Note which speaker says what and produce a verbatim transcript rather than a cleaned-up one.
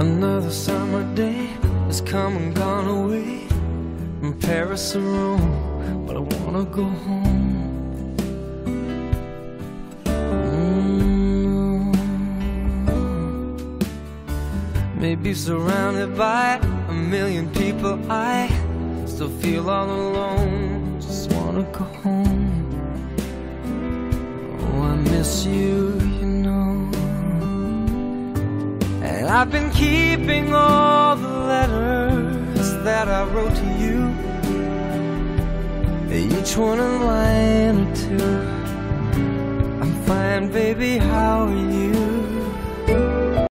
Speaker 1: Another summer day has come and gone away, from Paris or Rome, but I wanna go home. Maybe surrounded by a million people, I still feel all alone. Just wanna go home. Oh, I miss you, you know. And I've been keeping all the letters that I wrote to you, each one a line or two. I'm fine, baby, how are you?